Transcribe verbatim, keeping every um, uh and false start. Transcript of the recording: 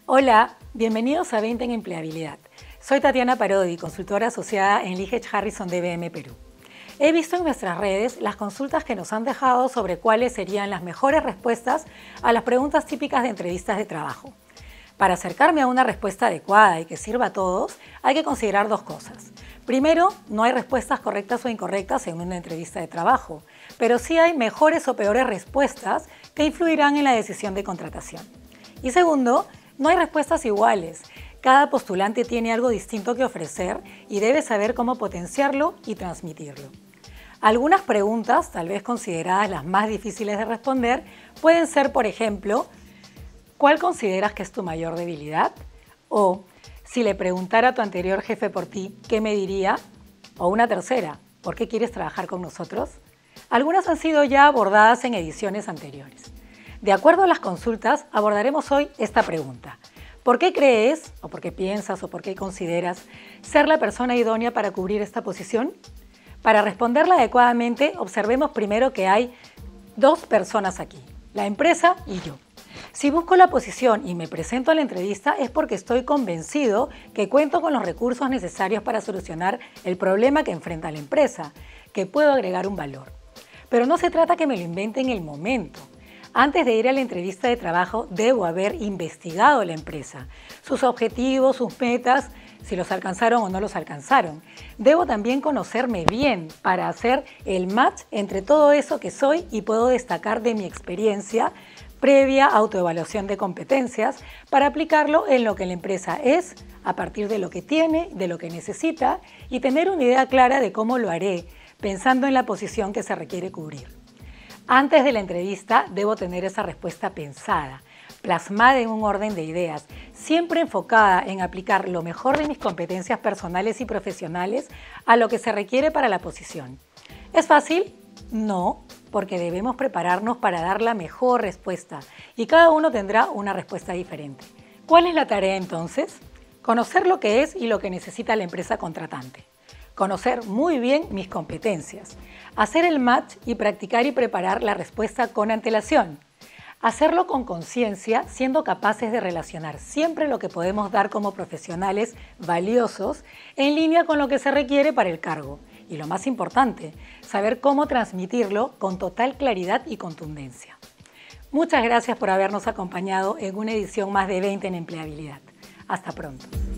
Hola, bienvenidos a veinte en Empleabilidad. Soy Tatiana Parodi, consultora asociada en Liggett Harrison D B M Perú. He visto en nuestras redes las consultas que nos han dejado sobre cuáles serían las mejores respuestas a las preguntas típicas de entrevistas de trabajo. Para acercarme a una respuesta adecuada y que sirva a todos, hay que considerar dos cosas. Primero, no hay respuestas correctas o incorrectas en una entrevista de trabajo, pero sí hay mejores o peores respuestas que influirán en la decisión de contratación. Y segundo, no hay respuestas iguales. Cada postulante tiene algo distinto que ofrecer y debe saber cómo potenciarlo y transmitirlo. Algunas preguntas, tal vez consideradas las más difíciles de responder, pueden ser, por ejemplo, ¿cuál consideras que es tu mayor debilidad? O, si le preguntara a tu anterior jefe por ti, ¿qué me diría? O una tercera, ¿por qué quieres trabajar con nosotros? Algunas han sido ya abordadas en ediciones anteriores. De acuerdo a las consultas, abordaremos hoy esta pregunta. ¿Por qué crees, o por qué piensas, o por qué consideras ser la persona idónea para cubrir esta posición? Para responderla adecuadamente, observemos primero que hay dos personas aquí, la empresa y yo. Si busco la posición y me presento a la entrevista es porque estoy convencido que cuento con los recursos necesarios para solucionar el problema que enfrenta la empresa, que puedo agregar un valor. Pero no se trata que me lo invente en el momento. Antes de ir a la entrevista de trabajo, debo haber investigado la empresa, sus objetivos, sus metas, si los alcanzaron o no los alcanzaron. Debo también conocerme bien para hacer el match entre todo eso que soy y puedo destacar de mi experiencia previa autoevaluación de competencias para aplicarlo en lo que la empresa es, a partir de lo que tiene, de lo que necesita y tener una idea clara de cómo lo haré, pensando en la posición que se requiere cubrir. Antes de la entrevista debo tener esa respuesta pensada, plasmada en un orden de ideas, siempre enfocada en aplicar lo mejor de mis competencias personales y profesionales a lo que se requiere para la posición. ¿Es fácil? No, porque debemos prepararnos para dar la mejor respuesta y cada uno tendrá una respuesta diferente. ¿Cuál es la tarea entonces? Conocer lo que es y lo que necesita la empresa contratante. Conocer muy bien mis competencias, hacer el match y practicar y preparar la respuesta con antelación. Hacerlo con conciencia, siendo capaces de relacionar siempre lo que podemos dar como profesionales valiosos en línea con lo que se requiere para el cargo. Y lo más importante, saber cómo transmitirlo con total claridad y contundencia. Muchas gracias por habernos acompañado en una edición más de veinte en Empleabilidad. Hasta pronto.